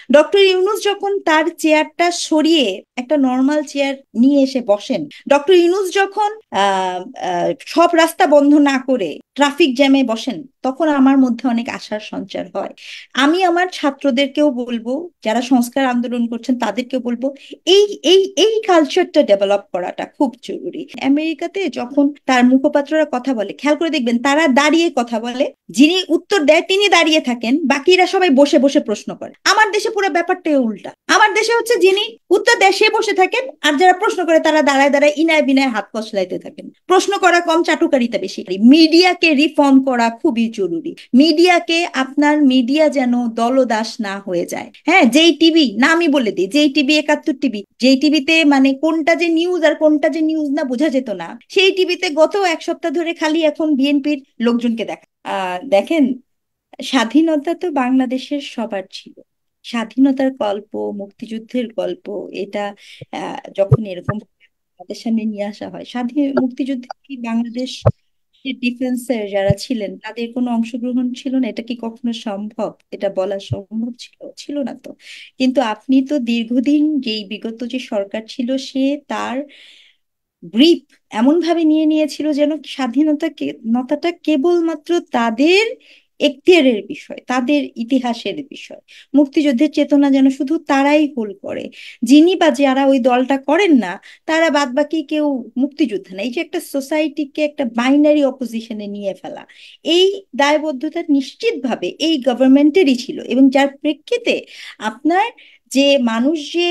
Doctor Yunus যখন তার চেয়ারটা সরিয়ে একটা নর্মাল চেয়ার নিয়ে এসে বসেন, ডক্টর ইউনূস যখন আহ আহ, সব রাস্তা বন্ধ না করে ট্রাফিক জ্যামে বসেন, তখন আমার মধ্যে অনেক আশার সঞ্চার হয়। আমি আমার ছাত্রদেরকেও বলবো, যারা সংস্কার আন্দোলন করছেন তাদেরকেও বলবো, এই এই কালচারটা ডেভেলপ করাটা খুব জরুরি। আমেরিকাতে যখন তার মুখপাত্ররা কথা বলে, খেয়াল করে দেখবেন তারা দাঁড়িয়ে কথা বলে, যিনি উত্তর দেয় তিনি দাঁড়িয়ে থাকেন, বাকিরা সবাই বসে বসে প্রশ্ন করে। আমার দেশে পুরো ব্যাপারটাই উল্টা। আমার দেশে হচ্ছে যিনি উত্তর দেয় সে বসে থাকেন, আর যারা প্রশ্ন করে তারা দাঁড়ায় দাঁড়ায় ইনায় বিনায় হাত কসলাইতে থাকেন। প্রশ্ন করা কম, চাটুকারিতা বেশি। মিডিয়াকে রিফর্ম করা খুবই জরুরি। মিডিয়াকে, আপনার মিডিয়া যেন দলদাস না হয়ে যায়। হ্যাঁ, যেই টিভি না, আমি বলে দিই, যেই টিভি 71 টিভি, যেই টিভিতে মানে কোনটা যে নিউজ আর কোনটা যে নিউজ না বোঝা যেত না, সেই টিভিতে গত এক সপ্তাহ ধরে খালি এখন বিএনপির লোকজনকে দেখা। দেখেন, স্বাধীনতা তো বাংলাদেশের সবার ছিল। স্বাধীনতার গল্প, মুক্তিযুদ্ধের গল্প, এটা যখন এরকম আমাদের সামনে নিয়ে আসা হয়, মুক্তিযুদ্ধে কি বাংলাদেশ ডিফেন্সের যারা ছিলেন তাদের কোনো অংশগ্রহণ ছিল না? এটা কি কখনো সম্ভব? এটা বলা সম্ভব ছিল? ছিল না তো। কিন্তু আপনি তো দীর্ঘদিন, যেই বিগত যে সরকার ছিল সে তার গ্রিপ এমন ভাবে নিয়ে নিয়েছিল যেন স্বাধীনতাটা কেবলমাত্র তাদের এখতিয়ারের বিষয়, তাদের ইতিহাসের বিষয়। মুক্তিযুদ্ধের চেতনা যেন শুধু তারাই হোল করে, যিনি বা যারা ওই দলটা করেন না তারা বাদ বাকি কেউ মুক্তিযোদ্ধা না। এই যে একটা সোসাইটিকে একটা বাইনারি অপোজিশনে নিয়ে ফেলা, এই দায়বদ্ধতা নিশ্চিতভাবে এই গভর্নমেন্টেরই ছিল, এবং যার প্রেক্ষিতে আপনার যে মানুষ যে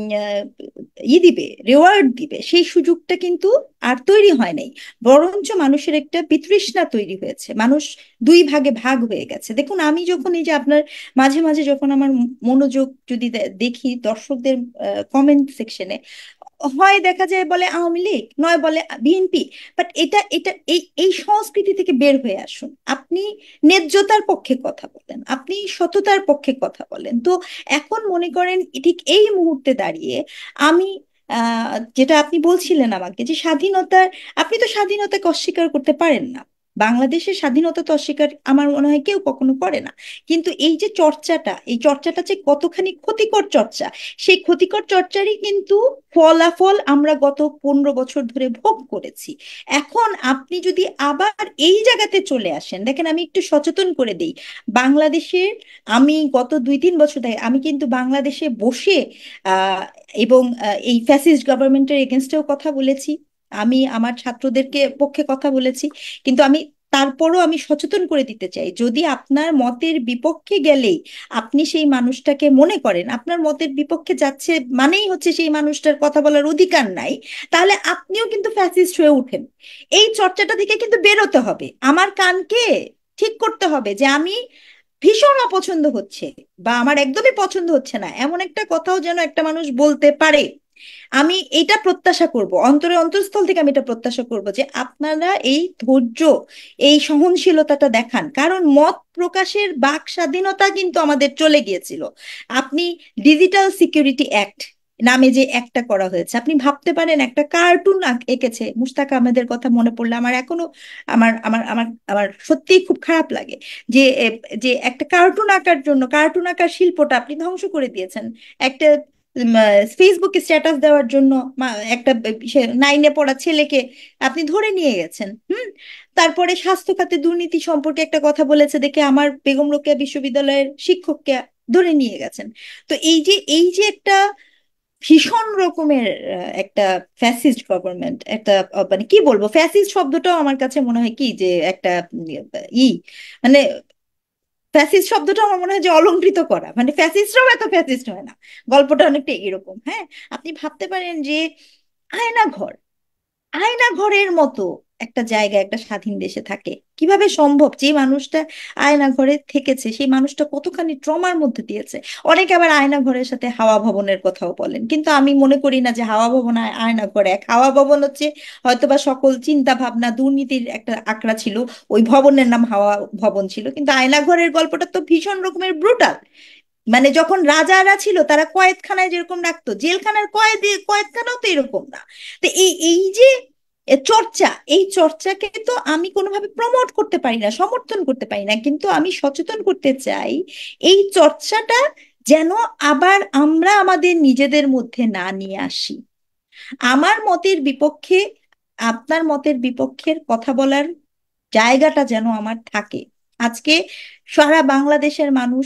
দিবে, রেওয়ার্ড দিবে, সেই সুযোগটা কিন্তু আর তৈরি হয় নাই। বরঞ্চ মানুষের একটা বিতৃষ্ণা তৈরি হয়েছে, মানুষ দুই ভাগে ভাগ হয়ে গেছে। দেখুন, আমি যখন এই যে আপনার মাঝে মাঝে যখন আমার মনোযোগ যদি দেখি দর্শকদের কমেন্ট সেকশনে, হয় দেখা যায় বলে আওয়ামী লীগ, নয় বলে বিএনপি। বাট এটা এটা এই এই সংস্কৃতি থেকে বের হয়ে আসুন। আপনি ন্যায্যতার পক্ষে কথা বলেন, আপনি সততার পক্ষে কথা বলেন। তো এখন মনে করেন ঠিক এই মুহূর্তে দাঁড়িয়ে আমি যেটা আপনি বলছিলেন আমাকে যে স্বাধীনতার, আপনি তো স্বাধীনতাকে অস্বীকার করতে পারেন না। বাংলাদেশের স্বাধীনতা তো অস্বীকার আমার মনে হয় কেউ কখনো করে না। কিন্তু এই যে চর্চাটা, এই চর্চাটা যে কতখানি ক্ষতিকর চর্চা, সেই ক্ষতিকর চর্চারই কিন্তু ফলাফল আমরা গত 15 বছর ধরে ভোগ করেছি। এখন আপনি যদি আবার এই জায়গাতে চলে আসেন, দেখেন আমি একটু সচেতন করে দেই বাংলাদেশের। আমি গত 2-3 বছর ধরে আমি কিন্তু বাংলাদেশে বসে আহ এবং এই ফ্যাসিস্ট গভর্নমেন্টের এগেনস্টেও কথা বলেছি, আমি আমার ছাত্রদেরকে পক্ষে কথা বলেছি। কিন্তু আমি তারপরও আমি সচেতন করে দিতে চাই, যদি আপনার মতের বিপক্ষে গেলেই আপনি সেই মানুষটাকে মনে করেন আপনার মতের বিপক্ষে যাচ্ছে মানেই হচ্ছে সেই মানুষটার কথা বলার অধিকার নাই, তাহলে আপনিও কিন্তু ফ্যাসিস্ট হয়ে উঠেন। এই চর্চাটা থেকে কিন্তু বেরোতে হবে। আমার কানকে ঠিক করতে হবে যে আমি ভীষণ অপছন্দ হচ্ছে বা আমার একদমই পছন্দ হচ্ছে না এমন একটা কথাও যেন একটা মানুষ বলতে পারে। আমি এটা প্রত্যাশা করব, অন্তরে অন্তঃস্থল থেকে আমি এটা প্রত্যাশা করব যে আপনারা এই ধৈর্য, এই সহনশীলতাটা দেখান। কারণ মত প্রকাশের বাক স্বাধীনতা কিন্তু আমাদের চলে গিয়েছিল। আপনি ডিজিটাল সিকিউরিটি অ্যাক্ট নামে যে একটা করা হয়েছে, আপনি ভাবতে পারেন একটা কার্টুন এঁকেছে মুশতাক আহমেদের কথা মনে পড়লে আমার এখনো আমার আমার আমার আমার সত্যিই খুব খারাপ লাগে যে যে একটা কার্টুন আঁকার জন্য, কার্টুন আঁকার শিল্পটা আপনি ধ্বংস করে দিয়েছেন। একটা ফেসবুকে স্ট্যাটাস দেওয়ার জন্য একটা 9-এ পড়া ছেলেকে আপনি ধরে নিয়ে গেছেন। তারপরে স্বাস্থ্য খাতে দুর্নীতি সম্পর্কে একটা কথা বলেছে দেখে আমার বেগম রোকেয়া বিশ্ববিদ্যালয়ের শিক্ষককে ধরে নিয়ে গেছেন। তো এই যে একটা ভীষণ রকমের একটা ফ্যাসিস্ট গভর্নমেন্ট, একটা মানে কি বলবো, ফ্যাসিস্ট শব্দটাও আমার কাছে মনে হয় কি যে একটা ই মানে ফ্যাসিস্ট শব্দটা আমার মনে হয় যে অলংকৃত করা, মানে ফ্যাসিস্টরাও এত ফ্যাসিস্ট হয় না। গল্পটা অনেকটা এরকম। হ্যাঁ, আপনি ভাবতে পারেন যে আয়নাঘর, আয়নাঘরের মতো একটা জায়গা একটা স্বাধীন দেশে থাকে কিভাবে সম্ভব? যে মানুষটা আয়নাঘরে থেকেছে সেই মানুষটা কতখানি ট্রমার মধ্যে দিয়েছে। অনেকে আবার আয়নাঘরের সাথে হাওয়া ভবনের কথাও বলেন, কিন্তু আমি মনে করি না যে হাওয়া ভবন আর আয়নাঘর এক। হাওয়া ভবন হচ্ছে হয়তোবা সকল চিন্তা ভাবনা দুর্নীতির একটা আখড়া ছিল, ওই ভবনের নাম হাওয়া ভবন ছিল। কিন্তু আয়নাঘরের গল্পটা তো ভীষণ রকমের ব্রুটাল। মানে যখন রাজারা ছিল তারা কয়েদখানায় যেরকম রাখতো, জেলখানার কয়েদখানাও তো এরকম না। তো এই এই যে চর্চা, এই চর্চাকে তো আমি কোনোভাবে প্রমোট করতে পারি না, সমর্থন করতে পারি না, কিন্তু আমি সচেতন করতে চাই এই চর্চাটা যেন আবার আমরা আমাদের নিজেদের মধ্যে না নিয়ে আসি। আমার মতের বিপক্ষে, আপনার মতের বিপক্ষের কথা বলার জায়গাটা যেন আমার থাকে। আজকে সারা বাংলাদেশের মানুষ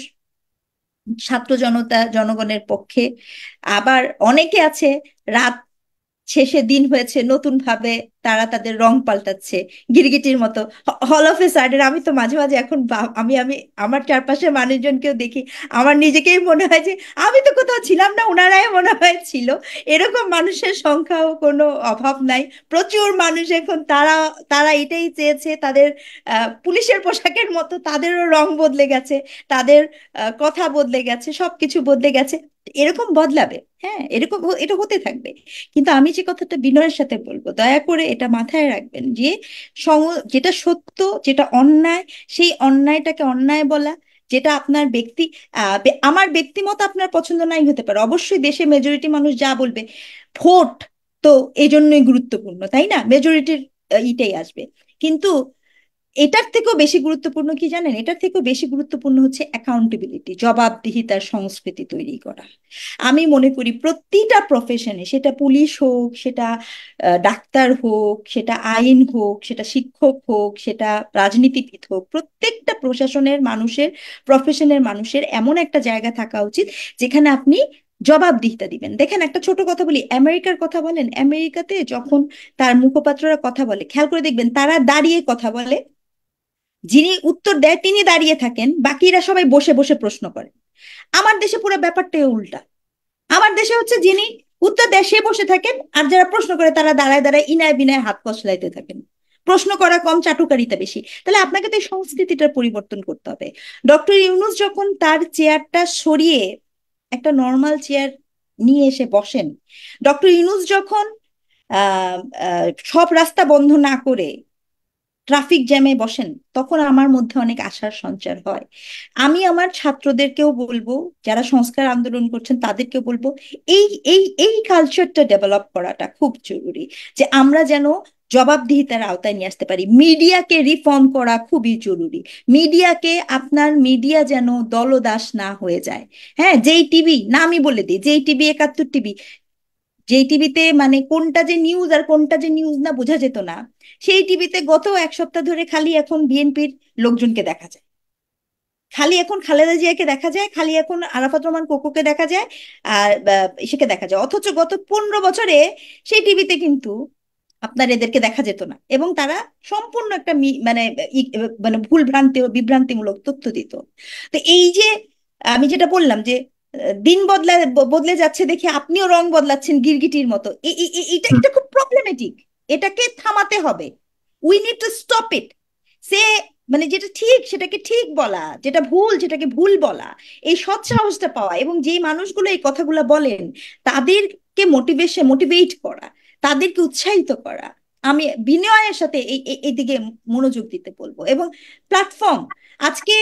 ছাত্র জনতা জনগণের পক্ষে, আবার অনেকে আছে রাত শেষে দিন হয়েছে নতুন ভাবে তারা তাদের রং পাল্টাচ্ছে গিরগিটির মতো। হল অফ এ সাডেন আমি তো মাঝে মাঝে এখন আমি আমি আমার চারপাশে মানুষজনকেও দেখি, আমার নিজেকেই মনে হয় যে আমি তো কোথাও ছিলাম না, ওনারাই মনে হয় ছিল। এরকম মানুষের সংখ্যাও কোনো অভাব নাই। প্রচুর মানুষ এখন তারা তারা এটাই চেয়েছে, তাদের পুলিশের পোশাকের মতো তাদেরও রং বদলে গেছে, তাদের কথা বদলে গেছে, সবকিছু বদলে গেছে। এরকম বদলাবে, হ্যাঁ, এরকম এটা হতে থাকবে। কিন্তু আমি যে কথাটা বিনয়ের সাথে বলবো, দয়া করে এটা মাথায় রাখবেন যে যেটা সত্য, যেটা অন্যায়, সেই অন্যায়টাকে অন্যায় বলা। যেটা আপনার আমার ব্যক্তিমত আপনার পছন্দ নাই হতে পারে, অবশ্যই দেশে মেজরিটি মানুষ যা বলবে, ভোট তো এই জন্যই গুরুত্বপূর্ণ, তাই না? মেজরিটির ইটাই আসবে। কিন্তু এটার থেকেও বেশি গুরুত্বপূর্ণ কি জানেন? এটার থেকেও বেশি গুরুত্বপূর্ণ হচ্ছে অ্যাকাউন্টেবিলিটি, জবাবদিহিতার সংস্কৃতি তৈরি করা। আমি মনে করি প্রতিটা প্রফেশনে, সেটা পুলিশ হোক, সেটা ডাক্তার হোক, সেটা আইন হোক, সেটা শিক্ষক হোক, সেটা রাজনীতিবিদ হোক, প্রত্যেকটা প্রশাসনের মানুষের, প্রফেশনের মানুষের এমন একটা জায়গা থাকা উচিত যেখানে আপনি জবাবদিহিতা দিবেন। দেখেন, একটা ছোট কথা বলি, আমেরিকার কথা বলেন, আমেরিকাতে যখন তার মুখপাত্ররা কথা বলে, খেয়াল করে দেখবেন তারা দাঁড়িয়ে কথা বলে, যিনি উত্তর দেয় তিনি দাঁড়িয়ে থাকেন, বাকিরা সবাই বসে বসে প্রশ্ন করে। আমার দেশে পুরো ব্যাপারটাই উল্টা। আমার দেশে হচ্ছে যিনি উত্তর দেয় সে বসে থাকেন, আর যারা প্রশ্ন করে তারা দাঁড়ায় দাঁড়ায় ইনায় বিনায় হাত কসলাইতে থাকেন। প্রশ্ন করা কম, চাটুকারিতা বেশি। তাহলে আপনাকে তো এই সংস্কৃতিটার পরিবর্তন করতে হবে। ডক্টর ইউনূস যখন তার চেয়ারটা সরিয়ে একটা নর্মাল চেয়ার নিয়ে এসে বসেন, ডক্টর ইউনূস যখন আহ আহ, সব রাস্তা বন্ধ না করে ট্রাফিক জ্যামে বসেন, তখন আমার মধ্যে অনেক আশার সঞ্চার হয়। আমি আমার ছাত্রদেরকেও বলবো, যারা সংস্কার আন্দোলন করছেন তাদেরকেও বলবো, এই এই কালচারটা ডেভেলপ করাটা খুব জরুরি, যে আমরা যেন জবাবদিহিতার আওতায় নিয়ে আসতে পারি। মিডিয়াকে রিফর্ম করা খুবই জরুরি। মিডিয়াকে, আপনার মিডিয়া যেন দলদাস না হয়ে যায়। হ্যাঁ, যেই টিভি, না আমি বলে দিই, যেই টিভি, 71 টিভি, যেই টিভিতে মানে কোনটা যে নিউজ আর কোনটা যে নিউজ না বোঝা যেত না, সেই টিভিতে গত 1 সপ্তাহ ধরে খালি এখন বিএনপির লোকজনকে দেখা যায়, খালি এখন খালেদা জিয়াকে দেখা যায়, খালি এখন আরাফাত রহমান কোকোকে দেখা যায়, আর ইসেকে দেখা যায়। অথচ গত 15 বছরে সেই টিভিতে কিন্তু আপনার এদেরকে দেখা যেত না, এবং তারা সম্পূর্ণ একটা মানে মানে ভুল ভ্রান্তি ও বিভ্রান্তিমূলক তথ্য দিত। তো এই যে আমি যেটা বললাম যে দিন বদলে যাচ্ছে দেখে আপনিও রং বদলাচ্ছেন গিরগিটির মতো, এটা এটা খুব প্রবলেমেটিক। এটাকে থামাতে হবে। We need to stop it. সে মানে যেটা ঠিক সেটাকে ঠিক বলা, যেটা ভুল সেটাকে ভুল বলা, এই সৎ সাহসটা পাওয়া, এবং যে মানুষগুলো এই কথাগুলো বলেন তাদেরকে মোটিভেট করা, তাদেরকে উৎসাহিত করা। আমি বিনয়ের সাথে এই দিকে মনোযোগ দিতে বলবো। এবং প্ল্যাটফর্ম, আজকে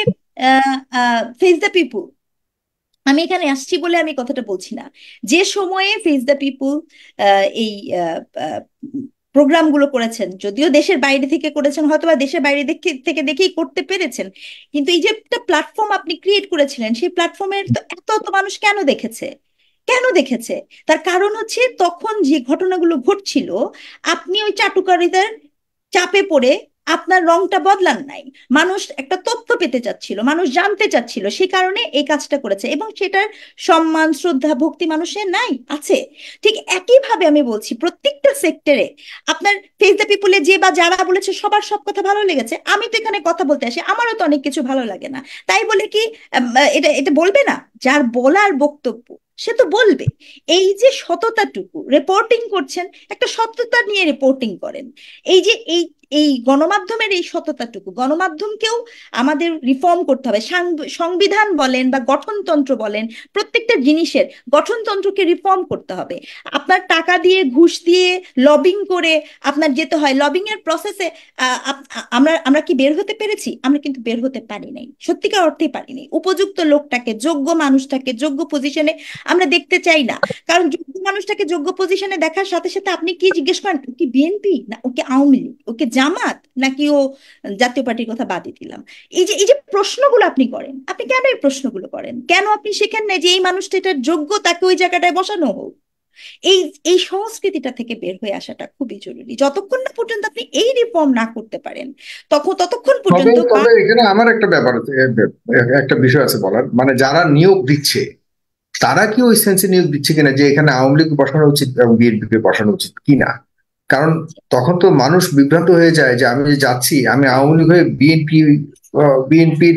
ফেস দ্য পিপুল, আমি এখানে আসছি বলে আমি কথাটা বলছি না। যে সময়ে ফেস দ্য পিপুল এই প্রোগ্রামগুলো করেছেন, যদিও দেশের বাইরে থেকে করেছেন, হয়তোবা দেশের বাইরে থেকে দেখেই করতে পেরেছেন, কিন্তু এই যে একটা প্ল্যাটফর্ম আপনি ক্রিয়েট করেছিলেন, সেই প্ল্যাটফর্মের তো এত এত মানুষ কেন দেখেছে? কেন দেখেছে? তার কারণ হচ্ছে তখন যে ঘটনাগুলো ঘটছিল, আপনি ওই চাটুকারিতার চাপে পড়ে আপনার রংটা বদলান নাই। মানুষ একটা তথ্য পেতে চাচ্ছিল, মানুষ জানতে চাচ্ছিল, সে কারণে এই কাজটা করেছে, এবং সেটার সম্মান শ্রদ্ধা ভক্তি মানুষের নাই আছে। ঠিক একইভাবে আমি বলছি প্রত্যেকটা সেক্টরে আপনার ফেস দ্য পিপুলে যে বা যারা বলেছে সবার সব কথা ভালো লেগেছে। আমি তো এখানে কথা বলতে আসি, আমারও তো অনেক কিছু ভালো লাগে না, তাই বলে কি এটা এটা বলবে না? যার বলার বক্তব্য সে তো বলবে। এই যে সততাটুকু, রিপোর্টিং করছেন, একটা সততা নিয়ে রিপোর্টিং করেন। এই যে এই এই গণমাধ্যমের এই সততাটুকু, গণমাধ্যমকেও আমাদের রিফর্ম করতে হবে। সংবিধান বলেন বা গঠনতন্ত্র বলেন, প্রত্যেকটা জিনিসের গঠনতন্ত্রকে রিফর্ম করতে হবে। আপনার টাকা দিয়ে, ঘুষ দিয়ে, লবিং করে আপনার যেতে হয়। লবিং এর প্রসেসে আমরা আমরা কি বের হতে পেরেছি? আমরা কিন্তু বের হতে পারি নাই, সত্যিকার অর্থেই পারি নাই। উপযুক্ত লোকটাকে, যোগ্য মানুষটাকে যোগ্য পজিশনে আমরা দেখতে চাই না। কারণ যোগ্য মানুষটাকে যোগ্য পজিশনে দেখার সাথে সাথে আপনি কি জিজ্ঞেস করেন, কি বিএনপি না ওকে আওয়ামী লীগ, ওকে জামাত নাকি ও জাতীয় পার্টির কথা বাদই দিলাম। এই যে প্রশ্নগুলো আপনি করেন, আপনি কেন এই প্রশ্নগুলো করেন? কেন আপনি শেখেন না যে এই মানুষটা এটার যোগ্য, তাকে ওই জায়গাটায় বসানো হোক? এই এই সংস্কৃতিটা থেকে বের হয়ে আসাটা খুবই জরুরি। যতক্ষণ না পর্যন্ত আপনি এই রিফর্ম না করতে পারেন, ততক্ষণ তবে পর্যন্ত তবে এখানে আমার একটা ব্যাপার আছে, একটা বিষয় আছে বলার, মানে যারা নিয়োগ দিচ্ছে তারা কি ওই সেন্সে নিয়োগ দিচ্ছে কিনা যে এখানে আওয়ামী লীগ বসানো উচিত এবং বিএনপি কে বসানো উচিত কিনা? কারণ তখন তো মানুষ বিভ্রান্ত হয়ে যায় যে আমি যে যাচ্ছি, আমি আওয়ামী লীগ হয়ে বিএনপির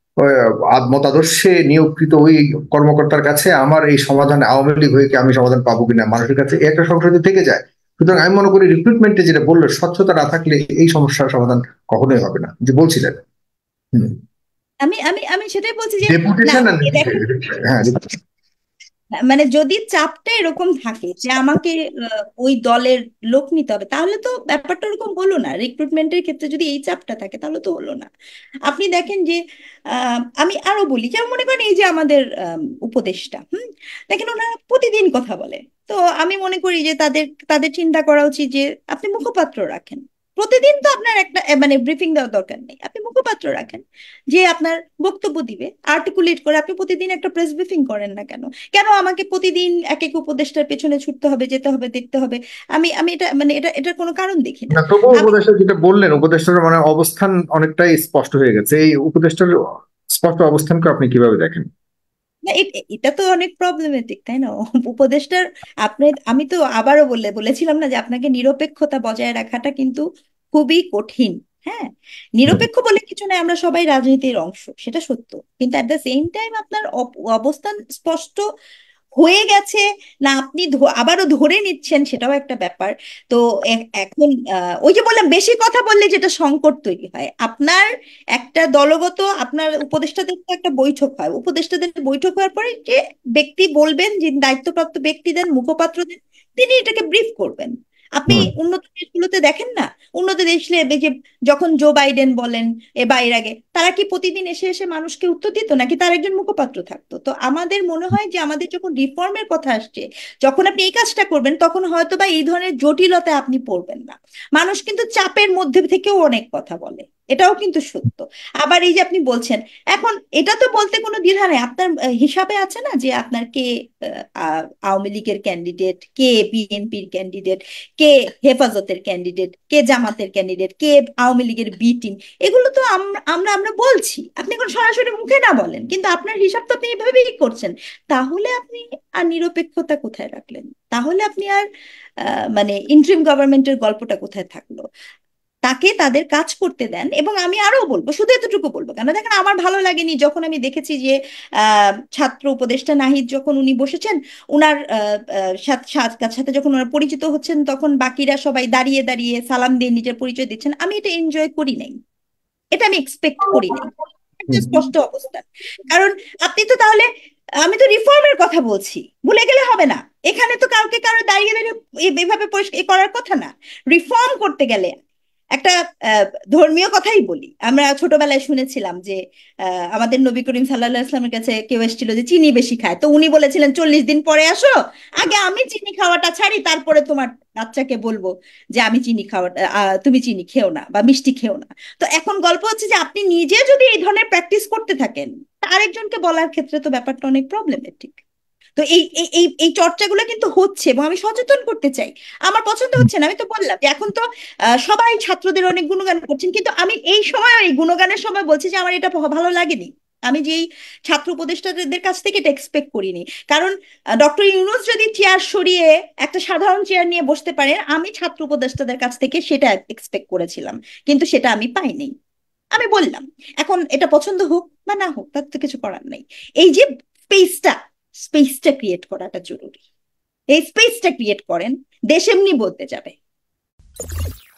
মতাদর্শে নিয়োগকৃত ওই কর্মকর্তার কাছে আমার এই সমাধান, আওয়ামী লীগ হয়ে কি আমি সমাধান পাবো কিনা, মানুষের কাছে এই একটা সংশয় থেকে যায়। সুতরাং আমি মনে করি রিক্রুটমেন্টে যেটা বললো, স্বচ্ছতা না থাকলে এই সমস্যার সমাধান কখনোই হবে না, যে বলছিলেন। হুম। আমি আমি আমি সেটাই বলছি যে না, ডেপুটেশন। দেখেন, হ্যাঁ। মানে যদি চাপটা এরকম থাকে যে আমাকে ওই দলের লোক নিতে হবে, তাহলে তো ব্যাপারটা ওরকম হলো না। রিক্রুটমেন্টের ক্ষেত্রে যদি এই চাপটা থাকে তাহলে তো হলো না। আপনি দেখেন যে আমি আরো বলি, যেমন মনে করেন এই যে আমাদের উপদেষ্টা, দেখেন ওনারা প্রতিদিন কথা বলে। তো আমি মনে করি যে তাদের তাদের চিন্তা করা উচিত যে আপনি মুখপাত্র রাখেন। প্রতিদিন তো আপনার একটা মানে ব্রিফিং দেওয়ার দরকার নেই, আপনি মুখপাত্র রাখেন যে আপনার বক্তব্য দিবে আর্টিকুলেট করে। আপনি প্রতিদিন একটা প্রেস ব্রিফিং করেন না কেন? কেন আমাকে প্রতিদিন এক এক উপদেষ্টার পেছনে ছুটতে হবে, যেতে হবে, দেখতে হবে? আমি আমি এটা মানে এটার কোনো কারণ দেখি না। না, তবুও আমি উপদেষ্টা যেটা বললেন, উপদেষ্টার মানে অবস্থান অনেকটাই স্পষ্ট হয়ে গেছে। এই উপদেষ্টার স্পষ্ট অবস্থানকে আপনি কিভাবে দেখেন? না, এটা তো অনেক প্রবলেমেটিক, তাই না? উপদেষ্টার আপনি, আমি তো আবারও বলেছিলাম না যে আপনাকে নিরপেক্ষতা বজায় রাখাটা কিন্তু খুবই কঠিন। হ্যাঁ, হুম। নিরপেক্ষ বলে কিছু নাই, আমরা সবাই রাজনীতির অংশ, সেটা সত্য। কিন্তু অ্যাট দ্য সেম টাইম আপনার অবস্থান স্পষ্ট হয়ে গেছে না, আপনি আবারও ধরে নিচ্ছেন, সেটাও একটা ব্যাপার। তো এখন ওই যে বললাম, বেশি কথা বললে যেটা সংকট তৈরি হয় আপনার, একটা দলগত আপনার উপদেষ্টাদের তো একটা বৈঠক হয়, উপদেষ্টাদের বৈঠক হওয়ার পরে যে ব্যক্তি বলবেন, যে দায়িত্বপ্রাপ্ত ব্যক্তি দেন, মুখপাত্র দেন, তিনি এটাকে ব্রিফ করবেন। আপনি হুম। উন্নত দেশগুলোতে দেখেন না, উন্নত দেশে এই যে যখন জো বাইডেন বলেন বা এর আগে, তারা কি প্রতিদিন এসে এসে মানুষকে উত্তর দিত, নাকি তার একজন মুখপাত্র থাকতো? তো আমাদের মনে হয় যে আমাদের যখন রিফর্মের কথা আসছে, যখন আপনি এই কাজটা করবেন, তখন হয়তো বা এই ধরনের জটিলতায় আপনি পড়বেন না। মানুষ কিন্তু চাপের মধ্যে থেকেও অনেক কথা বলে, এটাও কিন্তু সত্য। আবার এই যে আপনি বলছেন, এখন এটা তো বলতে কোনো দ্বিধা নেই, আপনার হিসাবে আছে না যে আপনার কে আওয়ামী লীগের ক্যান্ডিডেট, কে বিএনপির ক্যান্ডিডেট, কে হেফাজতের ক্যান্ডিডেট, কে জামাতের ক্যান্ডিডেট, কে আওয়ামী লীগের বি টিম। এগুলো তো আমরা আমরা আমরা বলছি, আপনি এখন সরাসরি মুখে না বলেন, কিন্তু আপনার হিসাব তো আপনি এভাবেই করছেন। তাহলে আপনি আর নিরপেক্ষতা কোথায় রাখলেন? তাহলে আপনি আর মানে ইন্টারিম গভর্নমেন্টের গল্পটা কোথায় থাকলো? তাকে তাদের কাজ করতে দেন। এবং আমি আরো বলবো, শুধু এতটুকু বলবো কেন, দেখেন আমার ভালো লাগেনি যখন আমি দেখেছি যে ছাত্র উপদেষ্টা নাহিদ যখন উনি বসেছেন, উনার সাথে যখন ওনারা পরিচিত হচ্ছেন, তখন বাকিরা সবাই দাঁড়িয়ে দাঁড়িয়ে সালাম দিয়ে নিজের পরিচয় দিচ্ছেন। আমি এটা এনজয় করি নাই, এটা আমি এক্সপেক্ট করি নাই। একটা হুম। স্পষ্ট অবস্থা। কারণ আপনি তো তাহলে, আমি তো রিফর্মের কথা বলছি, ভুলে গেলে হবে না। এখানে তো কাউকে কারো দাঁড়িয়ে দাঁড়িয়ে এভাবে পরিষ্কার করার কথা না। রিফর্ম করতে গেলে একটা ধর্মীয় কথাই বলি, আমরা ছোটবেলায় শুনেছিলাম যে আমাদের নবী করিম সাল্লাল্লাহু আলাইহি ওয়াসাল্লামের কাছে কেউ এসেছিল যে চিনি বেশি খায়, তো উনি বলেছিলেন 40 দিন পরে আসো, আগে আমি চিনি খাওয়াটা ছাড়ি, তারপরে তোমার বাচ্চাকে বলবো যে আমি চিনি খাওয়া, তুমি চিনি খেও না বা মিষ্টি খেও না। তো এখন গল্প হচ্ছে যে আপনি নিজে যদি এই ধরনের প্র্যাকটিস করতে থাকেন, আরেকজনকে বলার ক্ষেত্রে তো ব্যাপারটা অনেক প্রবলেমেটিক। তো এই এই এই এই চর্চাগুলো কিন্তু হচ্ছে, এবং আমি সচেতন করতে চাই। আমার পছন্দ হচ্ছে না, আমি তো বললাম যে এখন তো সবাই ছাত্রদের অনেক গুণগান করছেন, কিন্তু আমি এই সময়, এই গুণগানের সময় বলছি যে আমার এটা ভালো লাগেনি। আমি যেই ছাত্র উপদেষ্টাদের কাছ থেকে এটা এক্সপেক্ট করিনি। কারণ ডক্টর ইউনূস যদি চেয়ার সরিয়ে একটা সাধারণ চেয়ার নিয়ে বসতে পারেন, আমি ছাত্র উপদেষ্টাদের কাছ থেকে সেটা এক্সপেক্ট করেছিলাম, কিন্তু সেটা আমি পাইনি। আমি বললাম, এখন এটা পছন্দ হোক বা না হোক, তার তো কিছু করার নেই। এই যে স্পেসটা, স্পেসটা ক্রিয়েট করাটা জরুরি। এই স্পেসটা ক্রিয়েট করেন, দেশ এমনি বলতে যাবে।